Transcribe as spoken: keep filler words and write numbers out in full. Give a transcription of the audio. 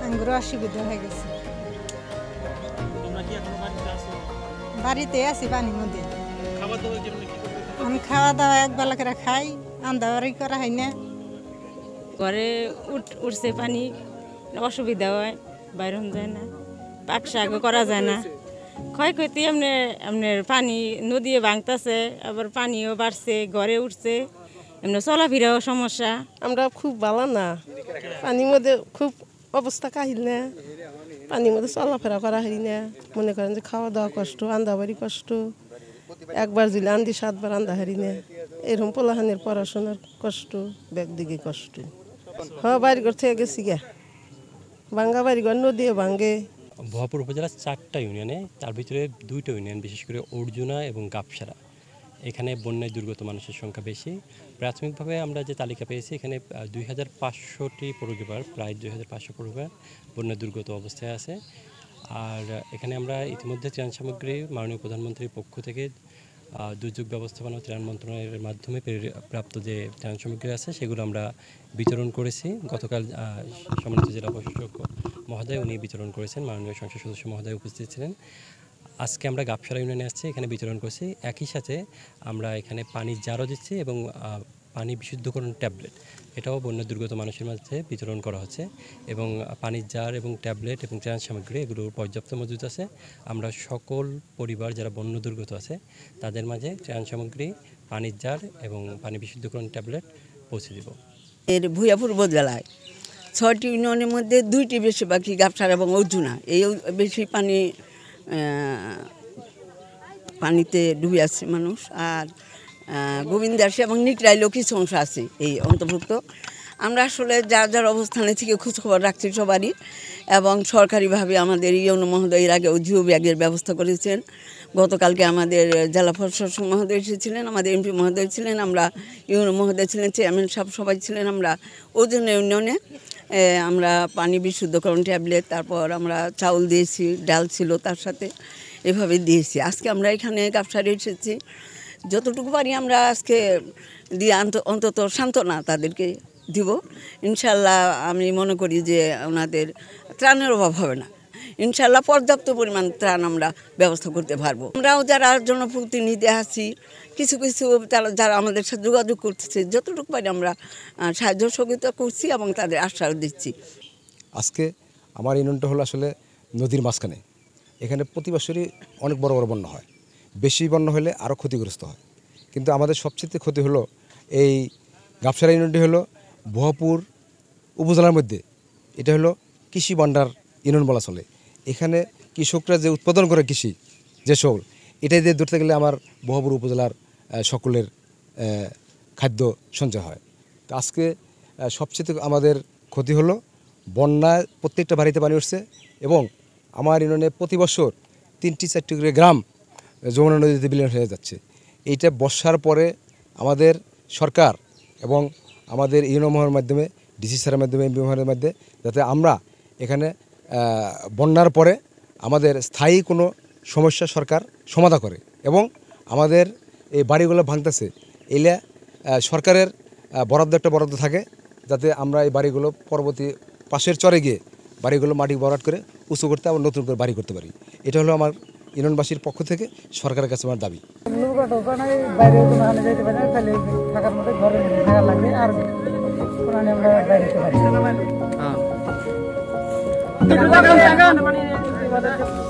আঙ্গুর অসুবিধা হয়ে গেছে। বাড়িতে আছি পানির মধ্যে। আমি খাওয়া দাওয়া এক বেলা করে খাই, আন্দাবাড়ি করা হয় না। ঘরে উঠ উঠছে পানি, অসুবিধা হয়, বাইরে যায় না, পাক শাকও করা যায় না। ক্ষয়ক্ষতি এমনি আপনার পানি নদী ভাঙতেছে, আবার পানিও বাড়ছে, ঘরে উঠছে, এমনি চলাফেরাও সমস্যা। আমরা খুব ভালো না, পানির মধ্যে খুব অবস্থা কাহিল না, পানির মধ্যে চলাফেরা করা হয় না। মনে করেন যে খাওয়া দাওয়া কষ্ট, আন্দাবাড়ি কষ্ট, একবার দিলে আন্দি সাতবার আন্দা হারি না। এরকম পোলাহানের পড়াশোনার কষ্ট, ব্যাগদিকে কষ্ট। হ্যাঁ, বাড়িঘর থেকে গেছি গা, ভাঙ্গা বাড়িঘর নদী ভাঙ্গে। ভুয়াপুর উপজেলার চারটা ইউনিয়নে, তার ভিতরে দুইটা ইউনিয়ন, বিশেষ করে অর্জুনা এবং গাবসারা, এখানে বন্যায় দুর্গত মানুষের সংখ্যা বেশি। প্রাথমিকভাবে আমরা যে তালিকা পেয়েছি, এখানে দুই হাজার পাঁচশোটি পরিবার, প্রায় দুই হাজার পাঁচশো পরিবার বন্যায় দুর্গত অবস্থায় আছে। আর এখানে আমরা ইতিমধ্যে ত্রাণ সামগ্রী মাননীয় প্রধানমন্ত্রীর পক্ষ থেকে দুর্যোগ ব্যবস্থাপনা ও ত্রাণ মন্ত্রণালয়ের মাধ্যমে প্রাপ্ত যে ত্রাণ সামগ্রী আছে সেগুলো আমরা বিতরণ করেছি। গতকাল সম্মানিত জেলা প্রশাসক মহোদয় উনি বিতরণ করেছেন, মাননীয় সংসদ সদস্য মহোদয় উপস্থিত ছিলেন। আজকে আমরা গাবসারা ইউনিয়নে আসছি, এখানে বিতরণ করছি। একই সাথে আমরা এখানে পানির জারও দিচ্ছি এবং পানি বিশুদ্ধকরণ ট্যাবলেট, এটাও বন্যা দুর্গত মানুষের মাঝে বিতরণ করা হচ্ছে। এবং পানির জার এবং ট্যাবলেট এবং ত্রাণ সামগ্রী এগুলো পর্যাপ্ত মজুদ আছে। আমরা সকল পরিবার যারা বন্যা দুর্গত আছে তাদের মাঝে ত্রাণ সামগ্রী, পানির জার এবং পানি বিশুদ্ধকরণ ট্যাবলেট পৌঁছে দেব। এর ভুয়াপুর উপজেলায় ছয়টি ইউনিয়নের মধ্যে দুইটি বেশি বাকি গাবসারা এবং অর্জুনা, এই বেশি পানি পানিতে ডুবে আছে মানুষ। আর গোবিন্দাসী এবং নিকরাইলেও কিছু অংশ আছে এই অন্তর্ভুক্ত। আমরা আসলে যার যার অবস্থানে থেকে খোঁজখবর রাখছি সবারই, এবং সরকারিভাবে আমাদের ইউনো মহোদয় এর আগেও জিও ব্যাগের ব্যবস্থা করেছেন। গতকালকে আমাদের জেলা প্রশাসক মহোদয় এসেছিলেন, আমাদের এমপি মহোদয় ছিলেন, আমরা ইউনো মহোদয় ছিলেন, চেয়ারম্যান সাহেব সবাই ছিলেন। আমরা ওজন ইউনিয়নে আমরা পানি বিশুদ্ধকরণ ট্যাবলেট, তারপর আমরা চাউল দিয়েছি, ডাল ছিল তার সাথে, এভাবে দিয়েছি। আজকে আমরা এখানে গাবসারে এসেছি, যতটুকু পারি আমরা আজকে দিয়ে অন্তত সান্ত্বনা তাদেরকে দিব। ইনশাল্লাহ আমি মনে করি যে ওনাদের ত্রাণের অভাব হবে না, ইনশাল্লাহ পর্যাপ্ত পরিমাণ ত্রাণ আমরা ব্যবস্থা করতে পারবো। আমরাও যারা জনপ্রতিনিধি আছি, কিছু কিছু যারা আমাদের সাথে যোগাযোগ করতেছে, যতটুকু পারি আমরা সাহায্য সহযোগিতা করছি এবং তাদের আশ্বাস দিচ্ছি। আজকে আমার ইউনিয়নটা হলো আসলে নদীর মাঝখানে, এখানে প্রতি বছরই অনেক বড় বড় বন্যা হয়, বেশি বন্যা হলে আরও ক্ষতিগ্রস্ত হয়। কিন্তু আমাদের সবচেয়ে ক্ষতি হলো এই গাবসারা ইউনিয়নটি হলো ভুয়াপুর উপজেলার মধ্যে, এটা হলো কৃষি ভাণ্ডার ইউনিয়ন বলা চলে। এখানে কৃষকরা যে উৎপাদন করে কৃষি যে সবল, এটাই দিয়ে ধরতে গেলে আমার ভুয়াপুর উপজেলার সকলের খাদ্য সঞ্চয় হয়। তো আজকে সবচেয়ে আমাদের ক্ষতি হলো বন্যায় প্রত্যেকটা বাড়িতে পানি উঠছে, এবং আমার ইউনিয়নে প্রতি বছর তিনটি চারটি করে গ্রাম যমুনা নদীতে বিলীন হয়ে যাচ্ছে। এইটা বর্ষার পরে আমাদের সরকার এবং আমাদের ইউনোমোহর মাধ্যমে, ডিসি স্যারের মাধ্যমে, এমপি মোহরের মাধ্যমে, যাতে আমরা এখানে বন্যার পরে আমাদের স্থায়ী কোনো সমস্যা সরকার সমাধান করে, এবং আমাদের এই বাড়িগুলো ভাঙতেছে এলে সরকারের বরাদ্দ একটা বরাদ্দ থাকে, যাতে আমরা এই বাড়িগুলো পরবর্তী পাশের চরে গিয়ে বাড়িগুলো মাটি ভরাট করে উঁচু করতে আবার নতুন করে বাড়ি করতে পারি। এটা হলো আমার ইউনিয়নবাসীর পক্ষ থেকে সরকারের কাছে আমার দাবি। থাকার মধ্যে ঘরে থাকা লাগবে, আর আমরা বাইরে